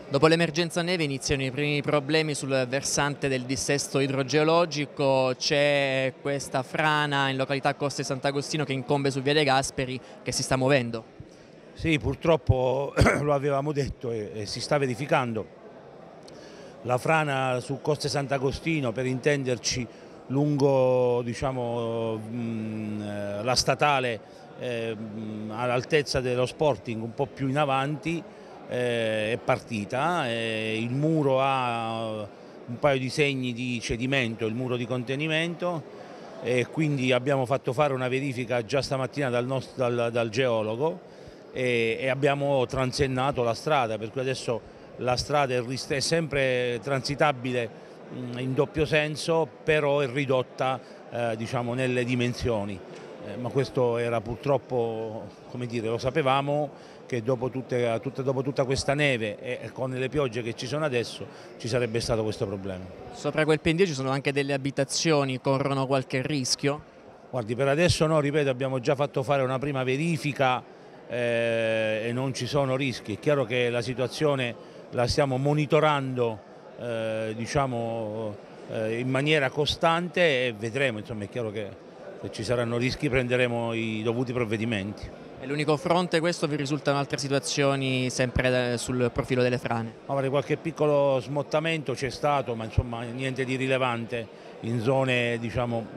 Dopo l'emergenza neve iniziano i primi problemi sul versante del dissesto idrogeologico, c'è questa frana in località Coste Sant'Agostino che incombe su Via De Gasperi che si sta muovendo. Sì, purtroppo lo avevamo detto e si sta verificando. La frana su Coste Sant'Agostino, per intenderci, lungo diciamo, la statale all'altezza dello Sporting, un po' più in avanti, è partita. Il muro ha un paio di segni di cedimento, il muro di contenimento, e quindi abbiamo fatto fare una verifica già stamattina dal geologo e abbiamo transennato la strada, per cui adesso la strada è sempre transitabile in doppio senso, però è ridotta diciamo, nelle dimensioni. Ma questo era purtroppo, come dire, lo sapevamo che dopo tutta questa neve e con le piogge che ci sono adesso ci sarebbe stato questo problema. Sopra quel pendio ci sono anche delle abitazioni, corrono qualche rischio? Guardi, per adesso no, ripeto, abbiamo già fatto fare una prima verifica e non ci sono rischi. È chiaro che la situazione la stiamo monitorando diciamo, in maniera costante e vedremo, insomma, è chiaro che se ci saranno rischi prenderemo i dovuti provvedimenti. È l'unico fronte questo o vi risultano altre situazioni sempre sul profilo delle frane? Magari qualche piccolo smottamento c'è stato, ma insomma niente di rilevante in zone diciamo,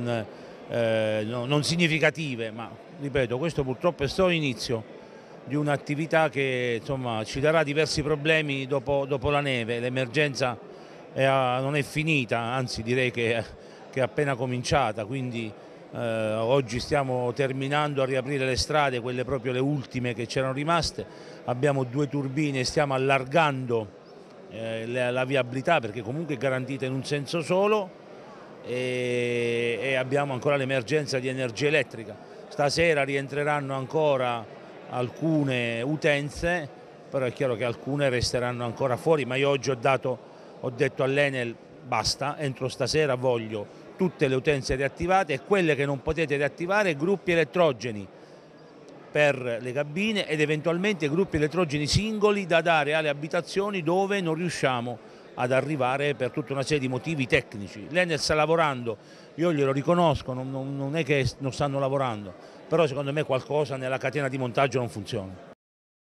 non significative, ma ripeto, questo purtroppo è solo l'inizio di un'attività che insomma, ci darà diversi problemi dopo la neve. L'emergenza non è finita, anzi direi che è appena cominciata, quindi oggi stiamo terminando a riaprire le strade, quelle proprio le ultime che c'erano rimaste. Abbiamo 2 turbine, stiamo allargando la viabilità perché comunque è garantita in un senso solo e abbiamo ancora l'emergenza di energia elettrica. Stasera rientreranno ancora alcune utenze, però è chiaro che alcune resteranno ancora fuori, ma io oggi ho detto all'Enel basta, entro stasera voglio tutte le utenze riattivate e quelle che non potete riattivare gruppi elettrogeni per le cabine ed eventualmente gruppi elettrogeni singoli da dare alle abitazioni dove non riusciamo ad arrivare per tutta una serie di motivi tecnici. L'Enel sta lavorando, io glielo riconosco, non è che non stanno lavorando, però secondo me qualcosa nella catena di montaggio non funziona.